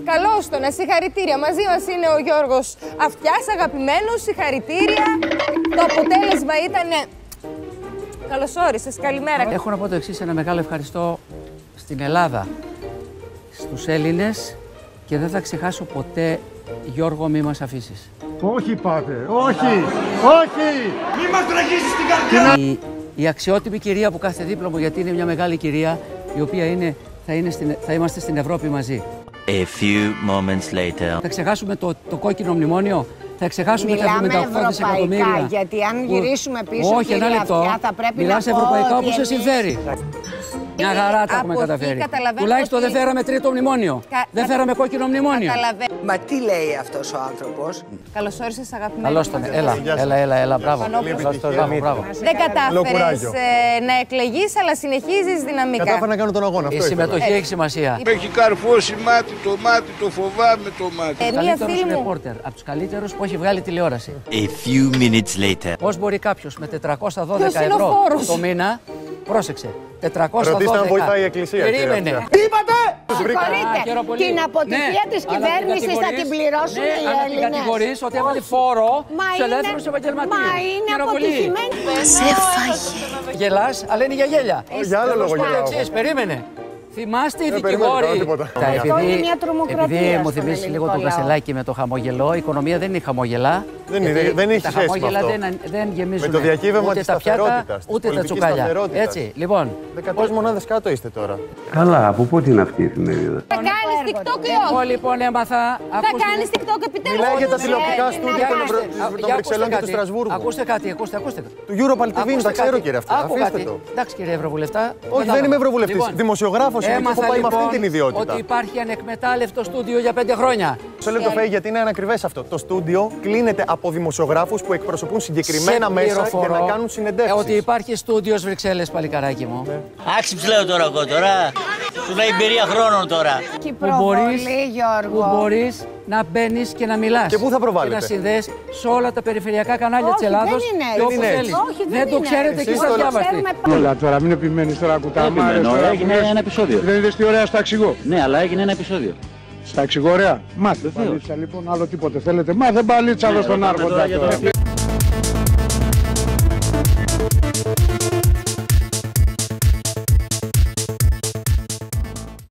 Καλώς τον, συγχαρητήρια. Μαζί μας είναι ο Γιώργος Αυτιάς, αγαπημένος, συγχαρητήρια. Το αποτέλεσμα ήταν... Καλώς όρισες, καλημέρα. Έχω να πω το εξής, ένα μεγάλο ευχαριστώ στην Ελλάδα, στους Έλληνες και δεν θα ξεχάσω ποτέ, Γιώργο, μη μας αφήσεις. Όχι, πάτερ, όχι, όχι! Μη μας τραγήσεις την καρδιά! Η αξιότιμη κυρία που κάθεται δίπλα μου, γιατί είναι μια μεγάλη κυρία, η οποία θα είμαστε στην Ευρώπη μαζί. A few moments later. Θα ξεχάσουμε το κόκκινο μνημόνιο, θα ξεχάσουμε τα 78 δισεκατομμύρια. Ευρωπαϊκά, γιατί αν γυρίσουμε πίσω, όχι, ένα λεπτό, θα πρέπει μιλάς να πω ευρωπαϊκά ότι όπως σε συμφέρει. Μια χαρά τα έχουμε καταφέρει. Τουλάχιστον δεν φέραμε τρίτο μνημόνιο. Δεν φέραμε κόκκινο μνημόνιο. Μα τι λέει αυτός ο άνθρωπος? Καλώς όρισες, αγαπημένη. Καλώς τον. Έλα, μπράβο. Δεν κατάφερες να εκλεγείς, αλλά συνεχίζεις δυναμικά. Κατάφερα να κάνω τον αγώνα. Η συμμετοχή έχει σημασία. Έχει καρφώσει μάτι, το φοβάμαι το μάτι. Μία φίλη μου. Ρεπόρτερ, από τους καλύτερους που έχει βγάλει τηλεόραση. A few minutes later. Πώς μπορεί κάποιος με 412 ευρώ το μήνα, πρόσεξε, 412. Ρωτήστε αν βοηθάει η Εκκλησία. Περίμενε. Τι είπατε! Συγχωρείτε, την αποτυχία της κυβέρνησης θα την πληρώσουν οι Έλληνες. Έλληνες. Αν την κατηγορείς ότι έβαλε φόρο στους ελεύθερους επαγγελματίες. Μα είναι αποτυχημένη. Σε έφαγε. Γελάς, αλλά είναι για γέλια. Για άλλο λόγο γελάω. Περίμενε. Θυμάστε οι περίμενε, δικηγόροι. τίποτα. είναι μια τρομοκρατία Επειδή μου στον θυμίσει λίγο ελληνικό το λαό. Κασελάκι με το χαμόγελο, η οικονομία δεν είναι χαμόγελα. Δεν έχει τα σχέση με χαμόγελα αυτό. δεν γεμίζουν Με το διακύβευμα ούτε της τα πιάτα, σταθερότητας, της ούτε τα πολιτικής τσουκάλια. σταθερότητας. Έτσι, λοιπόν. 13 μονάδες κάτω είστε τώρα. Καλά, από πότε είναι αυτή η εφημερίδα? Θα κάνεις TikTok ή Εγώ όχι? λοιπόν έμαθα. Θα κάνεις TikTok επιτέλους? Μιλάει για τα Όχι, τηλεοπτικά ναι, στούντιο των Για Βρυξελών και του κάτι. Στρασβούργου. Ακούστε κάτι, ακούστε. Του Europal TV, τα ξέρω κύριε αυτά. Άκου Αφήστε κάτι. το. Εντάξει κύριε Ευρωβουλευτά. Όχι, δεν είμαι Ευρωβουλευτής. Δημοσιογράφος είμαι και έχω πάει με αυτή την ιδιότητα. Ότι υπάρχει ανεκμετάλλευτο στούντιο για 5 χρόνια. Σε λεπτό φαίει γιατί είναι ανακριβές αυτό. Το στούντιο κλείνεται από δημοσιογράφους που εκπροσωπούν συγκεκριμένα μέσα και να κάνουν συνεντεύξεις. Ότι υπάρχει στούντιο Βρυξέλλες, παλικαράκι μου. Άξιψ λέω τώρα εγώ τώρα. Σου λέει εμπειρία χρόνων τώρα. Και προβολή, Γιώργο. Που μπορείς να μπαίνεις και να μιλάς. Και πού θα προβάλλετε? Και να συνδέεις σε όλα τα περιφερειακά κανάλια της Ελλάδος. δεν Και είναι όπου έτσι. θέλεις. Όχι, δεν το είναι ξέρετε έτσι. και είστε αδιάβαστοι. Όλα τώρα, μην επιμένεις τώρα κουταμάρες. Έγινε ένα επεισόδιο. Δεν είδες τι ωραία στα εξηγώ? Ναι, αλλά έγινε ένα επεισόδιο. Στα εξηγώ ωραία. Μάθε παλίτσα λοιπόν, άλλο τίποτε θέλετε. Μάθε παλίτσα εδώ στον Άρχοντα τώρα.